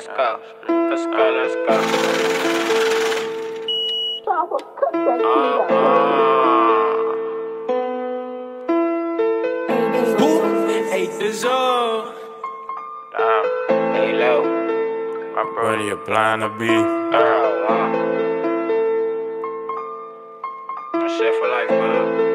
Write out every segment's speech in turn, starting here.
let's go. Let's go, let's go. Wak.Ceo. Myloo. My brother, you blind to be. Shit for life, man.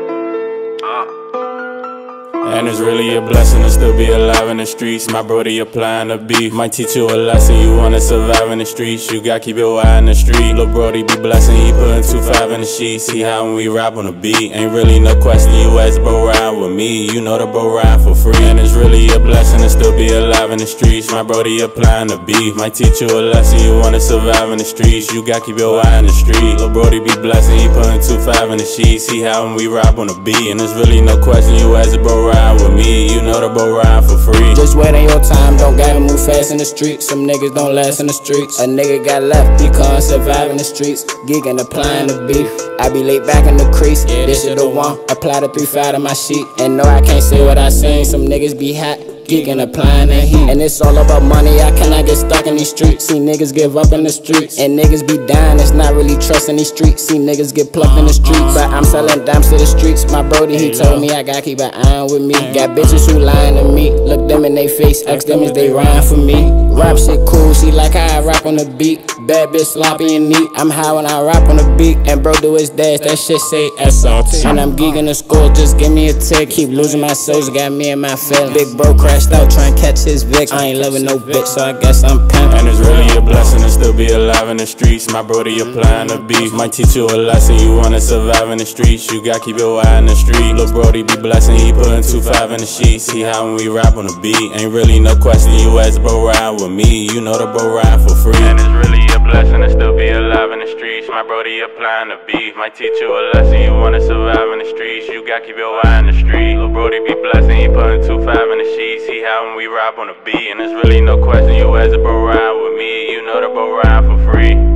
And it's really a blessing to still be alive in the streets. My brody applying the beef might teach you a lesson. You wanna survive in the streets, you gotta keep it wide in the street. Lil' brody be blessing, he putting 2-5 in the sheets. See how when we rap on the beat, ain't really no question. You ask bro ride with me, you know the bro ride for free. And it's really a blessing to still be alive in the streets. My brody applying the beef might teach you a lesson. You wanna survive in the streets, you gotta keep it wide in the street. Lil' brody be blessing, he putting 2-5 in the sheets. See how when we rap on the beat, and it's really no question. You ask bro ride with me, you know the boat ride for free. Just waiting your time, don't gotta move fast in the streets. Some niggas don't last in the streets. A nigga got left, he can't survive in the streets. Geeking, applying the beef. I be laid back in the crease. This shit the one, apply the 3-5 to my sheet. And no, I can't say what I seen. Some niggas be hot, geeking, applying the heat. And it's all about money, I cannot get stuck in these streets. See niggas give up in the streets, and niggas be dying, it's not really trust in these streets. See niggas get plucked in the streets, but I'm selling dimes to the streets. My brody, he told me I gotta keep an eye on with me. Got bitches who lying to me, look them in they face, ask them if they rhyme for me. Rap shit cool, she like how I rap on the beat. Bad bitch sloppy and neat, I'm high when I rap on the beat. And bro do his dash, that shit say SRT. And I'm geeking the school, just give me a tick. Keep losing my souls, got me in my feelings. Big bro crashed out, trying to catch his Vic. I ain't loving no bitch, so I guess I'm pimpin'. And it's really a blessing to still be alive in the streets. My brody applying the beef might teach you a lesson. You wanna survive in the streets, you gotta keep it wide in the street. Lil' brody be blessing, he putting 2-5 in the sheets. See how when we rap on the beat, ain't really no question. You ask bro ride with me, you know the bro ride for free. And it's really a blessing to still be alive in the streets. My brody applying the beef might teach you a lesson. You wanna survive in the streets, you gotta keep it wide in the street. Lil' brody be blessing, he putting 2-5 in the sheets. See how when we rap on the beat, and there's really no question. You as a bro ride with me, you know the bro ride for free.